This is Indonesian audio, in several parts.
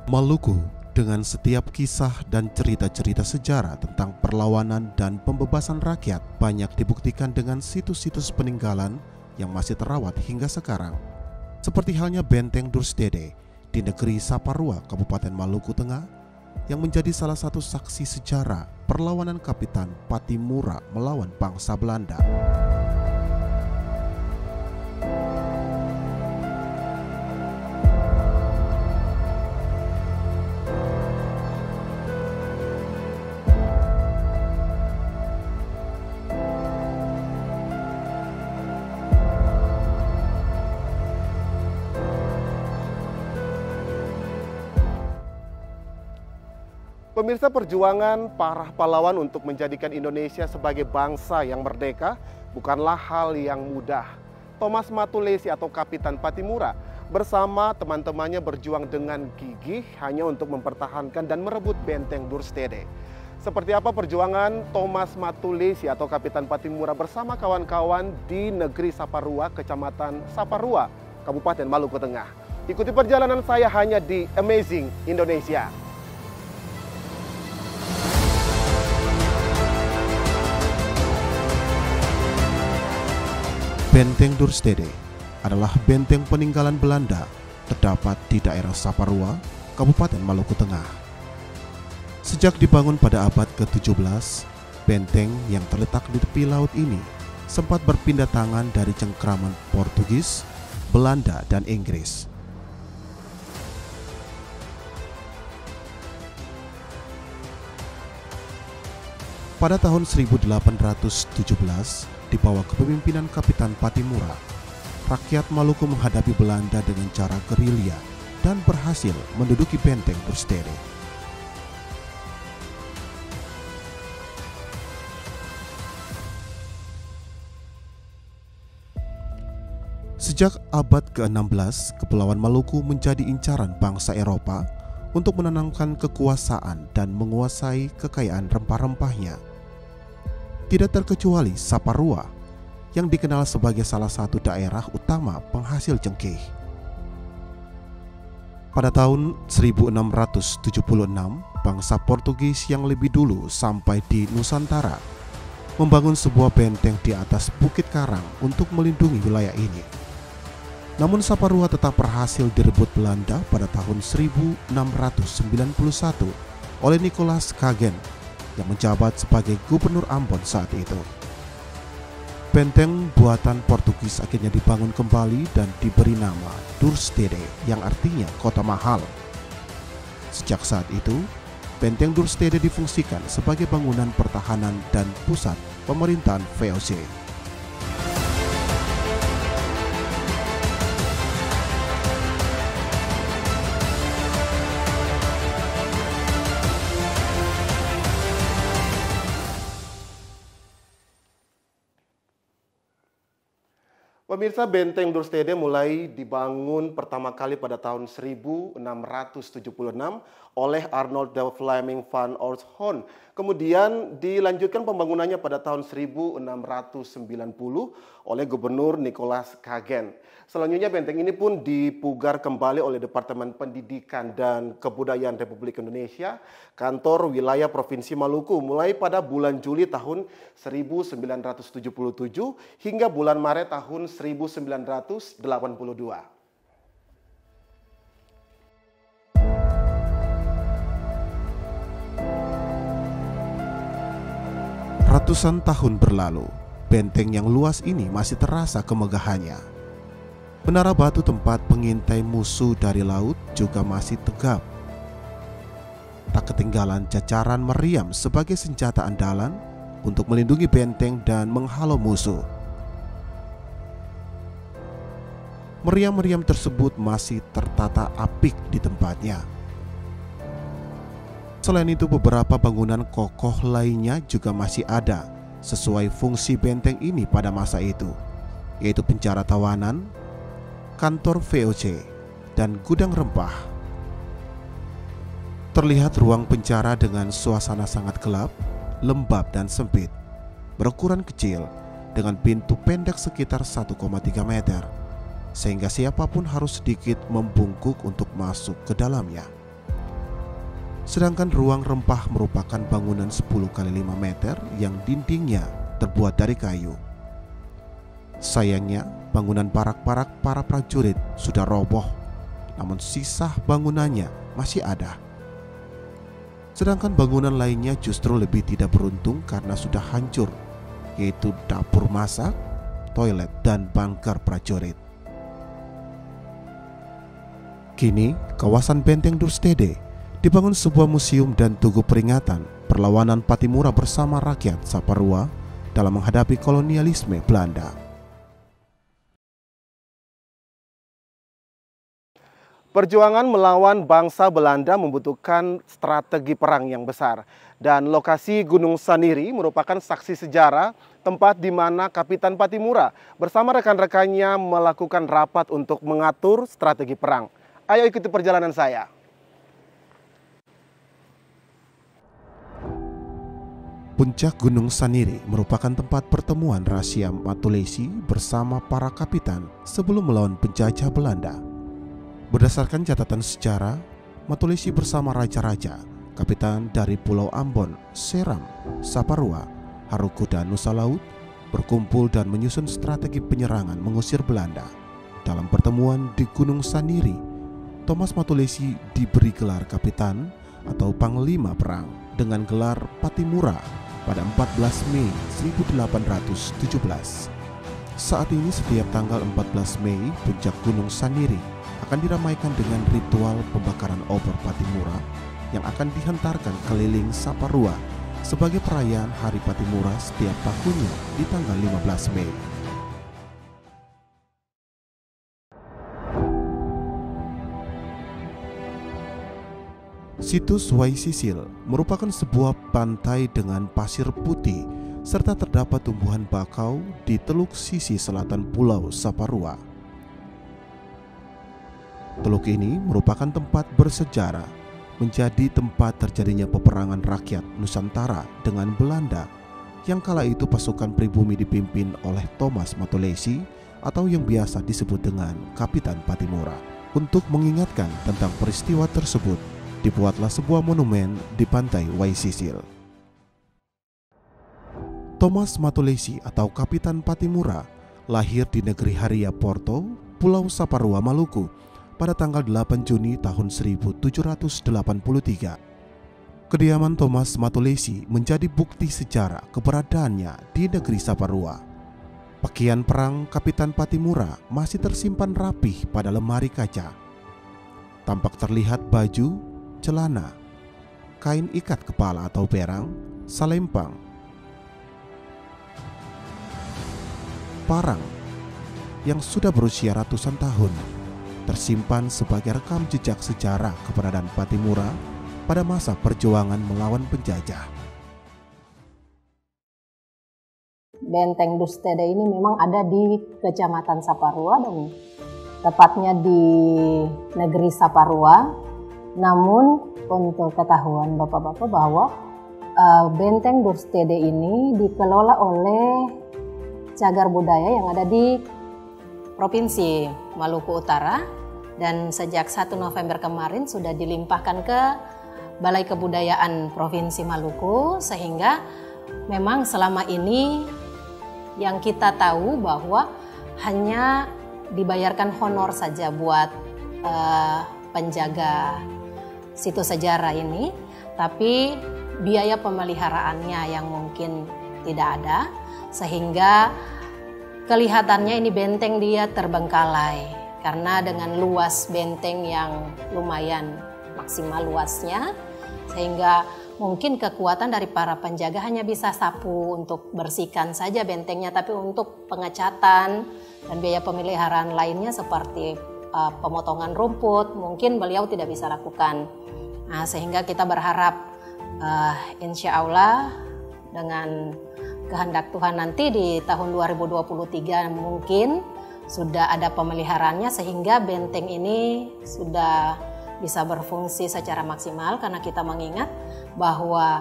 Maluku dengan setiap kisah dan cerita-cerita sejarah tentang perlawanan dan pembebasan rakyat banyak dibuktikan dengan situs-situs peninggalan yang masih terawat hingga sekarang. Seperti halnya Benteng Durstede di negeri Saparua, Kabupaten Maluku Tengah, yang menjadi salah satu saksi sejarah perlawanan Kapitan Patimura melawan bangsa Belanda. Pemirsa, perjuangan para pahlawan untuk menjadikan Indonesia sebagai bangsa yang merdeka bukanlah hal yang mudah. Thomas Matulesi atau Kapitan Patimura bersama teman-temannya berjuang dengan gigih hanya untuk mempertahankan dan merebut Benteng Durstede. Seperti apa perjuangan Thomas Matulesi atau Kapitan Patimura bersama kawan-kawan di negeri Saparua, Kecamatan Saparua, Kabupaten Maluku Tengah. Ikuti perjalanan saya hanya di Amazing Indonesia. Benteng Durstede adalah benteng peninggalan Belanda terdapat di daerah Saparua, Kabupaten Maluku Tengah. Sejak dibangun pada abad ke-17, benteng yang terletak di tepi laut ini sempat berpindah tangan dari cengkraman Portugis, Belanda, dan Inggris. Pada tahun 1817, di bawah kepemimpinan Kapitan Patimura, rakyat Maluku menghadapi Belanda dengan cara gerilya dan berhasil menduduki Benteng Durstede. Sejak abad ke-16, Kepulauan Maluku menjadi incaran bangsa Eropa untuk menanamkan kekuasaan dan menguasai kekayaan rempah-rempahnya. Tidak terkecuali Saparua yang dikenal sebagai salah satu daerah utama penghasil cengkeh. Pada tahun 1676, bangsa Portugis yang lebih dulu sampai di Nusantara membangun sebuah benteng di atas Bukit Karang untuk melindungi wilayah ini. Namun Saparua tetap berhasil direbut Belanda pada tahun 1691 oleh Nicolas Kagen yang menjabat sebagai gubernur Ambon saat itu. Benteng buatan Portugis akhirnya dibangun kembali dan diberi nama Durstede yang artinya kota mahal. Sejak saat itu, Benteng Durstede difungsikan sebagai bangunan pertahanan dan pusat pemerintahan VOC. Pemirsa, Benteng Durstede mulai dibangun pertama kali pada tahun 1676 oleh Arnold de Fleming van Oorschot. Kemudian dilanjutkan pembangunannya pada tahun 1690 oleh Gubernur Nicolas Kagen. Selanjutnya benteng ini pun dipugar kembali oleh Departemen Pendidikan dan Kebudayaan Republik Indonesia, Kantor Wilayah Provinsi Maluku, mulai pada bulan Juli tahun 1977 hingga bulan Maret tahun 1982. Ratusan tahun berlalu, benteng yang luas ini masih terasa kemegahannya. Menara batu tempat pengintai musuh dari laut juga masih tegap. Tak ketinggalan jajaran meriam sebagai senjata andalan untuk melindungi benteng dan menghalau musuh. Meriam-meriam tersebut masih tertata apik di tempatnya. Selain itu, beberapa bangunan kokoh lainnya juga masih ada sesuai fungsi benteng ini pada masa itu, yaitu penjara tawanan, kantor VOC, dan gudang rempah. Terlihat ruang penjara dengan suasana sangat gelap, lembab dan sempit, berukuran kecil dengan pintu pendek sekitar 1,3 meter, sehingga siapapun harus sedikit membungkuk untuk masuk ke dalamnya. Sedangkan ruang rempah merupakan bangunan 10 kali 5 meter yang dindingnya terbuat dari kayu. Sayangnya, bangunan parak-parak para prajurit sudah roboh, namun sisa bangunannya masih ada. Sedangkan bangunan lainnya justru lebih tidak beruntung karena sudah hancur, yaitu dapur masak, toilet, dan bunker prajurit. Kini, kawasan Benteng Dorstede dibangun sebuah museum dan tugu peringatan perlawanan Pattimura bersama rakyat Saparua dalam menghadapi kolonialisme Belanda. Perjuangan melawan bangsa Belanda membutuhkan strategi perang yang besar. Dan lokasi Gunung Saniri merupakan saksi sejarah tempat di mana Kapitan Pattimura bersama rekan-rekannya melakukan rapat untuk mengatur strategi perang. Ayo ikuti perjalanan saya. Puncak Gunung Saniri merupakan tempat pertemuan rahasia Matulesi bersama para kapitan sebelum melawan penjajah Belanda. Berdasarkan catatan sejarah, Matulesi bersama raja-raja, kapitan dari Pulau Ambon, Seram, Saparua, Haruku, dan Nusa Laut berkumpul dan menyusun strategi penyerangan mengusir Belanda. Dalam pertemuan di Gunung Saniri, Thomas Matulesi diberi gelar kapitan atau panglima perang dengan gelar Pattimura pada 14 Mei 1817. Saat ini setiap tanggal 14 Mei, puncak Gunung Saniri akan diramaikan dengan ritual pembakaran obor Pattimura yang akan dihantarkan keliling Saparua sebagai perayaan Hari Pattimura setiap tahunnya di tanggal 15 Mei. Situs Waisisil merupakan sebuah pantai dengan pasir putih serta terdapat tumbuhan bakau di teluk sisi selatan Pulau Saparua. Teluk ini merupakan tempat bersejarah, menjadi tempat terjadinya peperangan rakyat Nusantara dengan Belanda yang kala itu pasukan pribumi dipimpin oleh Thomas Matulesi atau yang biasa disebut dengan Kapitan Pattimura. Untuk mengingatkan tentang peristiwa tersebut, dibuatlah sebuah monumen di pantai Waisisil. Thomas Matulesi atau Kapitan Pattimura lahir di negeri Haria Porto, Pulau Saparua, Maluku pada tanggal 8 Juni tahun 1783. Kediaman Thomas Matulesi menjadi bukti sejarah keberadaannya di negeri Saparua. Pakaian perang Kapitan Pattimura masih tersimpan rapih pada lemari kaca. Tampak terlihat baju, celana, kain ikat kepala atau perang, salempang, parang yang sudah berusia ratusan tahun tersimpan sebagai rekam jejak sejarah keberadaan Pattimura pada masa perjuangan melawan penjajah. Benteng Dorstede ini memang ada di Kecamatan Saparua dan tepatnya di negeri Saparua. Namun untuk ketahuan Bapak-bapak bahwa Benteng Dorstede ini dikelola oleh cagar budaya yang ada di Provinsi Maluku Utara dan sejak 1 November kemarin sudah dilimpahkan ke Balai Kebudayaan Provinsi Maluku, sehingga memang selama ini yang kita tahu bahwa hanya dibayarkan honor saja buat penjaga situs sejarah ini, tapi biaya pemeliharaannya yang mungkin tidak ada, sehingga kelihatannya ini benteng dia terbengkalai karena dengan luas benteng yang lumayan maksimal luasnya, sehingga mungkin kekuatan dari para penjaga hanya bisa sapu untuk bersihkan saja bentengnya, tapi untuk pengecatan dan biaya pemeliharaan lainnya seperti pemotongan rumput mungkin beliau tidak bisa lakukan. Nah, sehingga kita berharap insya Allah dengan kehendak Tuhan nanti di tahun 2023 mungkin sudah ada pemeliharaannya sehingga benteng ini sudah bisa berfungsi secara maksimal, karena kita mengingat bahwa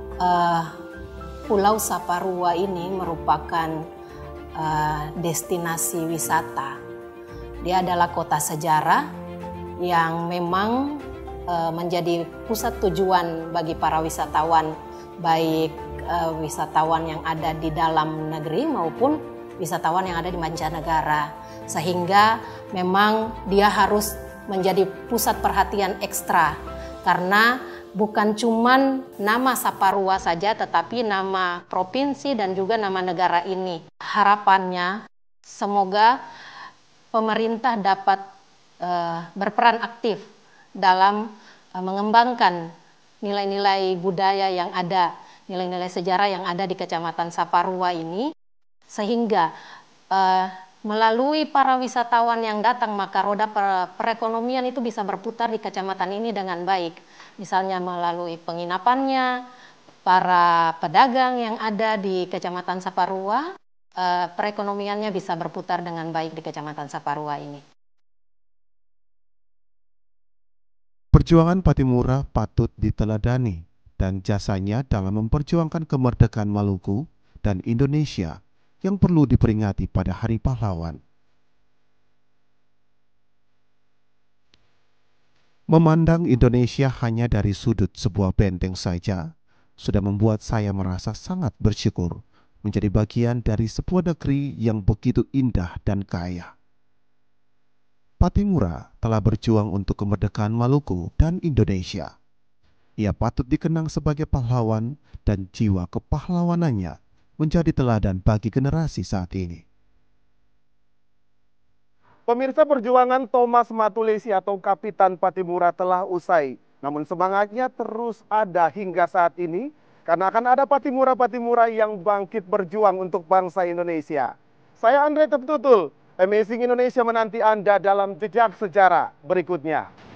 Pulau Saparua ini merupakan destinasi wisata. Dia adalah kota sejarah yang memang menjadi pusat tujuan bagi para wisatawan, baik wisatawan yang ada di dalam negeri maupun wisatawan yang ada di mancanegara. Sehingga memang dia harus menjadi pusat perhatian ekstra karena bukan cuman nama Saparua saja tetapi nama provinsi dan juga nama negara ini. Harapannya semoga pemerintah dapat berperan aktif dalam mengembangkan nilai-nilai budaya yang ada, nilai-nilai sejarah yang ada di Kecamatan Saparua ini, sehingga melalui para wisatawan yang datang maka roda perekonomian itu bisa berputar di kecamatan ini dengan baik. Misalnya melalui penginapannya, para pedagang yang ada di Kecamatan Saparua, perekonomiannya bisa berputar dengan baik di Kecamatan Saparua ini. Perjuangan Pattimura patut diteladani dan jasanya dalam memperjuangkan kemerdekaan Maluku dan Indonesia yang perlu diperingati pada Hari Pahlawan. Memandang Indonesia hanya dari sudut sebuah benteng saja sudah membuat saya merasa sangat bersyukur menjadi bagian dari sebuah negeri yang begitu indah dan kaya. Pattimura telah berjuang untuk kemerdekaan Maluku dan Indonesia. Ia patut dikenang sebagai pahlawan dan jiwa kepahlawanannya menjadi teladan bagi generasi saat ini. Pemirsa, perjuangan Thomas Matulesi atau Kapitan Pattimura telah usai. Namun semangatnya terus ada hingga saat ini karena akan ada Pattimura-Pattimura yang bangkit berjuang untuk bangsa Indonesia. Saya Andre Teptutul, Amazing Indonesia menanti Anda dalam jejak sejarah berikutnya.